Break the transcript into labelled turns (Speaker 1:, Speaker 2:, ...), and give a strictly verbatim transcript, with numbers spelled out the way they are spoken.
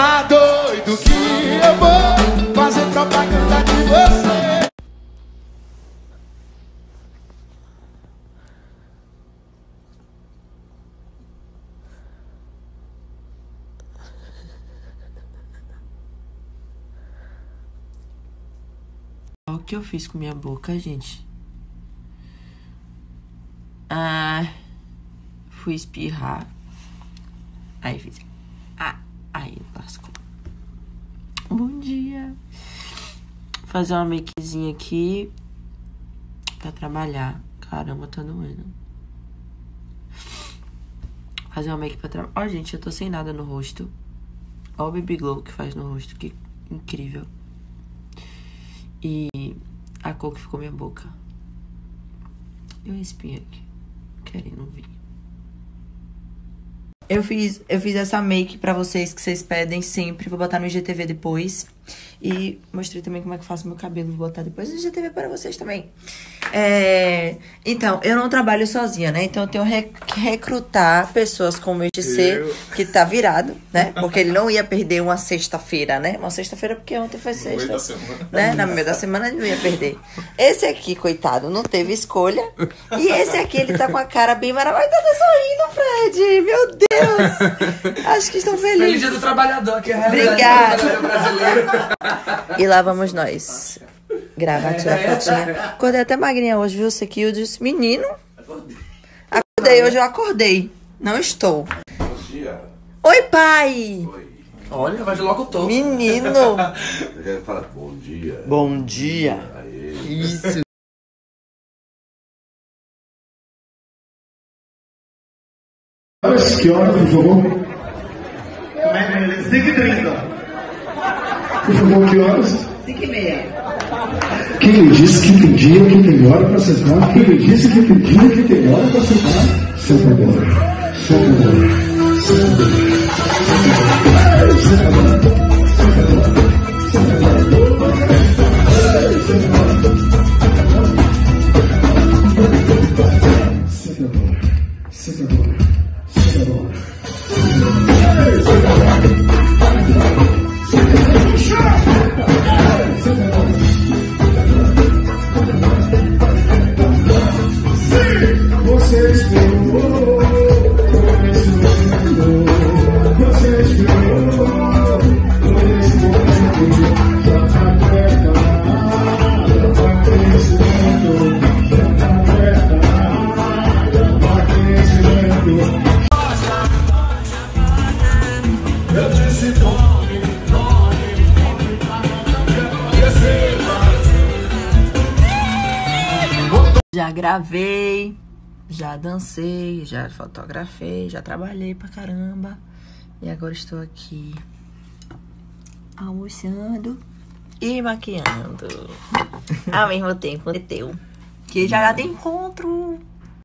Speaker 1: Tá doido que eu vou fazer propaganda de você.
Speaker 2: Olha o que eu fiz com minha boca, gente. Ah, fui espirrar. Aí fiz. Ah, aí lascou. Bom dia. Vou fazer uma makezinha aqui pra trabalhar. Caramba, tá doendo. Fazer uma make pra trabalhar. Ó, gente, eu tô sem nada no rosto. Ó o baby glow que faz no rosto. Que incrível. E a cor que ficou minha boca. E um espinho aqui. Querendo vir. Eu fiz, eu fiz essa make pra vocês que vocês pedem sempre. Vou botar no I G T V depois. E mostrei também como é que eu faço meu cabelo. Vou botar depois no I G T V para vocês também. É, então, eu não trabalho sozinha, né? Então eu tenho que recrutar pessoas como este ser que tá virado, né? Porque ele não ia perder uma sexta-feira, né? Uma sexta-feira porque ontem foi sexta, né? Na meio da semana ele não ia perder. Esse aqui, coitado, não teve escolha. E esse aqui, ele tá com a cara bem maravilhosa. Tá sorrindo, Fred! Meu Deus! Acho que estão felizes.
Speaker 3: Feliz dia do trabalhador, que é a
Speaker 2: Obrigada.
Speaker 3: do brasileiro.
Speaker 2: E lá vamos nós. Gravar, tirar fotinha. Acordei até magrinha hoje, viu? Isso aqui eu disse, menino. Acordei hoje, eu acordei. Não estou.
Speaker 4: Bom dia.
Speaker 2: Oi, pai!
Speaker 4: Oi.
Speaker 3: Olha, vai de locutor.
Speaker 2: Menino!
Speaker 4: Eu quero falar bom dia.
Speaker 2: Bom dia!
Speaker 4: Aê.
Speaker 2: Isso!
Speaker 5: Que hora, por favor? cinco e trinta. Por favor, que horas? cinco e meia. Quem lhe disse que tem dia, que tem hora para sentar? Quem lhe disse que tem dia, que tem hora para sentar? Senta agora. Senta agora. Senta agora. Senta agora. Senta agora. Senta agora. Senta agora. Senta agora. Você esperou, por esse momento. Você esperou, por esse momento. Já tá preparada, já tá crescendo. Já tá preparada, já tá crescendo. Eu disse nome, nome, nome pra
Speaker 2: Já gravei, já dancei, já fotografei, já trabalhei pra caramba. E agora estou aqui almoçando e maquiando ao mesmo tempo. Que já tem encontro.